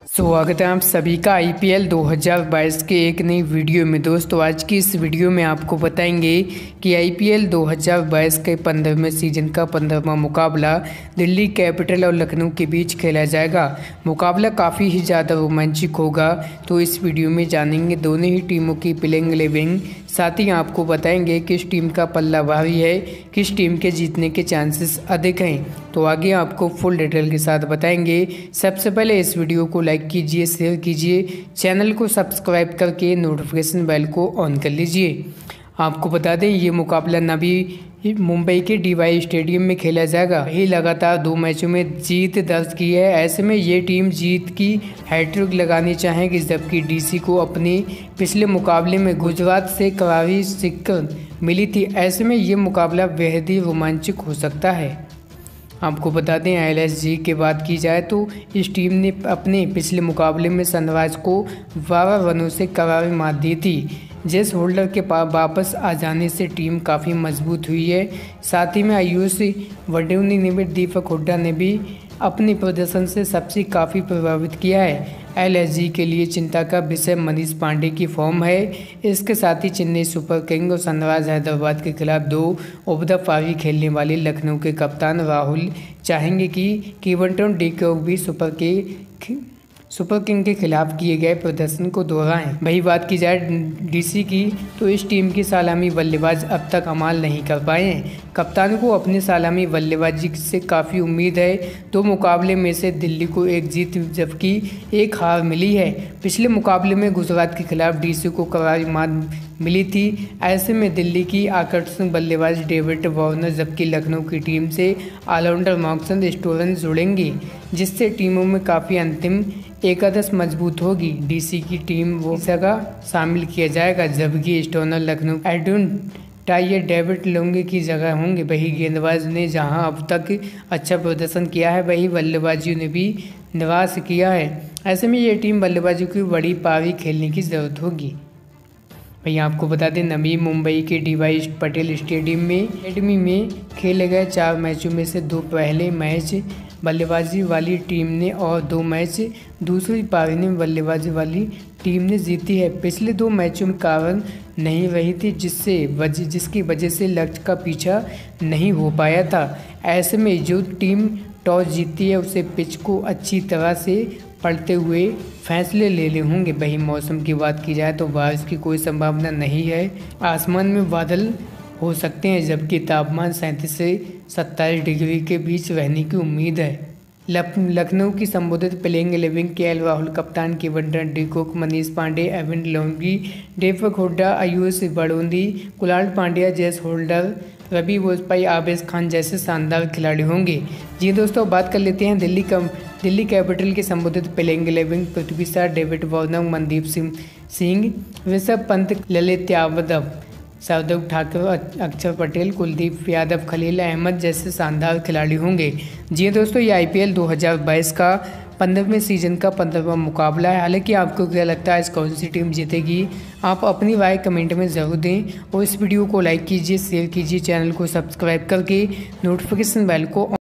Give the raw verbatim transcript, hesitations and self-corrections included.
स्वागत है आप सभी का आईपीएल दो हज़ार बाईस के एक नई वीडियो में। दोस्तों आज की इस वीडियो में आपको बताएंगे कि आईपीएल दो हज़ार बाईस के पंद्रहवें सीजन का पंद्रहवां मुकाबला दिल्ली कैपिटल और लखनऊ के बीच खेला जाएगा। मुकाबला काफ़ी ही ज़्यादा रोमांचक होगा, तो इस वीडियो में जानेंगे दोनों ही टीमों की प्लेइंग इलेवन। साथ ही आपको बताएंगे किस टीम का पल्ला भारी है, किस टीम के जीतने के चांसेस अधिक हैं। तो आगे आपको फुल डिटेल के साथ बताएंगे। सबसे पहले इस वीडियो को लाइक कीजिए, शेयर कीजिए, चैनल को सब्सक्राइब करके नोटिफिकेशन बेल को ऑन कर लीजिए। आपको बता दें ये मुकाबला नवी मुंबई के डीवाई स्टेडियम में खेला जाएगा। ये लगातार दो मैचों में जीत दर्ज की है। ऐसे में ये टीम जीत की हैट्रिक लगानी चाहेगी, जबकि डीसी को अपने पिछले मुकाबले में गुजरात से करारी शिकस्त मिली थी। ऐसे में ये मुकाबला बेहद ही रोमांचक हो सकता है। आपको बता दें एलएसजी की बात की जाए तो इस टीम ने अपने पिछले मुकाबले में सनराइज को बारह रनों से करारी मात दी थी। जेस होल्डर के वापस आ जाने से टीम काफ़ी मजबूत हुई है। साथ ही में आयुष वडेउनी ने भी दीपक हुड्डा ने भी अपने प्रदर्शन से सबसे काफ़ी प्रभावित किया है। एलएसजी के लिए चिंता का विषय मनीष पांडे की फॉर्म है। इसके साथ ही चेन्नई सुपर किंग और सनराइज हैदराबाद के खिलाफ दो ओवर पारी खेलने वाले लखनऊ के कप्तान राहुल चाहेंगे कि केवंटन डी कॉक भी सुपर के सुपर किंग के खिलाफ किए गए प्रदर्शन को दोहराएं। वही बात की जाए डीसी की तो इस टीम की सलामी बल्लेबाज अब तक कमाल नहीं कर पाए हैं। कप्तान को अपनी सलामी बल्लेबाजी से काफ़ी उम्मीद है। दो मुकाबले में से दिल्ली को एक जीत जबकि एक हार मिली है। पिछले मुकाबले में गुजरात के खिलाफ डीसी को करारी मात मिली थी। ऐसे में दिल्ली की आकर्षक बल्लेबाज डेविड वार्नर जबकि लखनऊ की टीम से ऑलराउंडर मार्कस स्टोरन जुड़ेंगे, जिससे टीमों में काफ़ी अंतिम एकादश मजबूत होगी। डीसी की टीम वो जगह शामिल किया जाएगा, जबकि स्टोनर लखनऊ एडुन टाइयर डेविड लोंगे की जगह होंगे। वही गेंदबाज ने जहां अब तक अच्छा प्रदर्शन किया है, वही बल्लेबाजियों ने भी निराश किया है। ऐसे में ये टीम बल्लेबाजों की बड़ी पारी खेलने की ज़रूरत होगी। भाई आपको बता दें नवी मुंबई के डीवाई पटेल स्टेडियम में एकेडमी में खेले गए चार मैचों में से दो पहले मैच बल्लेबाजी वाली टीम ने और दो मैच दूसरी पारी में बल्लेबाजी वाली टीम ने जीती है। पिछले दो मैचों में कारण नहीं रही थी, जिससे वजह जिसकी वजह से लक्ष्य का पीछा नहीं हो पाया था। ऐसे में जो टीम टॉस जीती है उसे पिच को अच्छी तरह से पढ़ते हुए फैसले लेने होंगे। वही मौसम की बात की जाए तो बारिश की कोई संभावना नहीं है। आसमान में बादल हो सकते हैं, जबकि तापमान सैंतीस से सत्ताईस डिग्री के बीच रहने की उम्मीद है। लखनऊ की संबोधित प्लेइंग इलेवन के एल राहुल कप्तान Quinton de Kock, Manish Pandey, Evin लोंगी, दीपक हुड्डा, आयुष वडेउनी, कुणाल पांड्या, जेस होल्डर, रवि वाजपेयी, आबिद खान जैसे शानदार खिलाड़ी होंगे। जी दोस्तों बात कर लेते हैं दिल्ली का दिल्ली कैपिटल के संबोधित playing eleven. Prithvi Shaw, David Warner, Mandeep Singh Singh Rishabh Pant, Lalit Yadav, Shardul Thakur, Axar Patel, Kuldeep Yadav, Khalil Ahmad जैसे शानदार खिलाड़ी होंगे। जी दोस्तों ये आईपीएल दो हज़ार बाईस का पंद्रहवें सीजन का पंद्रहवां मुकाबला है। हालांकि आपको क्या लगता है इस कौन सी टीम जीतेगी, आप अपनी राय कमेंट में ज़रूर दें और इस वीडियो को लाइक कीजिए, शेयर कीजिए, चैनल को सब्सक्राइब करके नोटिफिकेशन बेल को